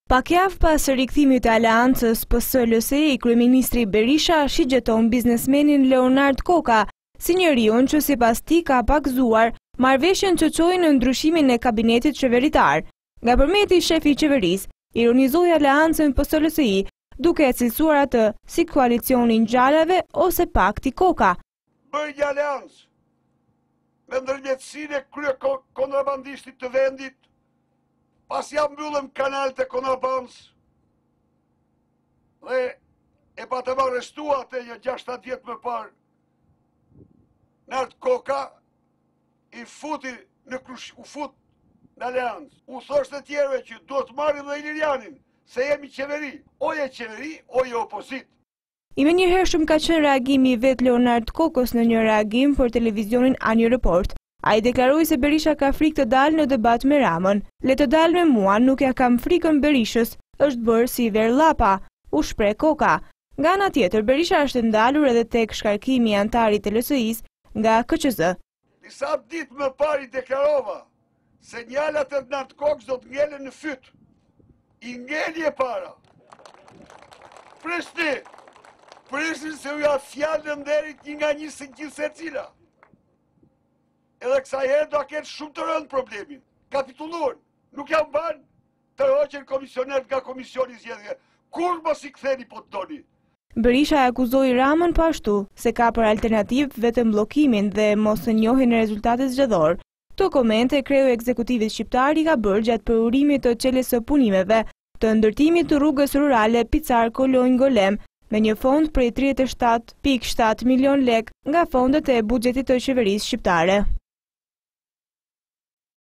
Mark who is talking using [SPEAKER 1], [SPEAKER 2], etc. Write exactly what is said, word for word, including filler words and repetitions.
[SPEAKER 1] Pak javë pas rikthimit të aleancës P S L S I, kryeministri Berisha shigjeton biznesmenin Leonard Koka si njeriu që sipas tij ka pakzuar marrëveshjen që çoi në ndryshimin e kabinetit qeveritar. Nga përmeti shefi i qeverisë ironizoi aleancën P S L S I duke e cilësuar atë si koalicionin gjallave ose pakti Koka.
[SPEAKER 2] Bëj një aleancë me ndërmjetësinë e krye kontrabandistit të vendit, pas jam mbyllëm kanal të kontrabandës dhe e pa të më arrestua të një gjashtat vjetë më parë, Nart Koka i futi në krush, u fut në aleancë. U thoshtë të tjerëve që do të marrim dhe Ilirianin, se jemi qeveri, oje qeveri, oje opozit.
[SPEAKER 1] I me njëhershëm ka qenë reagimi i vet Leonard Kokos në një reagim për televizionin Ani Report. A i deklaroi se Berisha ka frikë të dalë në debat me Ramën. Le të dalë me mua, nuk ja kam frikën Berishës, është bërë si ver llapa, u shpreh Koka. Nga ana tjetër, Berisha është ndalur edhe tek shkarkimi i antarit të L S I-s nga K Q Z.
[SPEAKER 2] Disa ditë më parë i deklarova se njalat e Nart Kokës do të ngelen në fyt. I ngeli e para. Prishti, prishti se u ja fjallë në nderit një nga një së gjithë se cila. Edhe kësa herë do a ketë shumë të rëndë problemin. Kapitulluar, nuk jam banë të rëqen komisioner nga komisioni zjedhje. Kur mos i ktheni po të doni?
[SPEAKER 1] Berisha e akuzoi Ramën po ashtu se ka për alternativë vetëm bllokimin dhe mos e njohin e rezultatet zgjedhor. Këto komente kreu ekzekutivit shqiptar i ka bërë gjatë përurimit të çeljes së punimeve të ndërtimit të rrugës rurale Picar Kolonj Golem me një fond prej tridhjetë e shtatë pikë shtatë milion lek nga fondet e buxhetit të qeverisë shqiptare.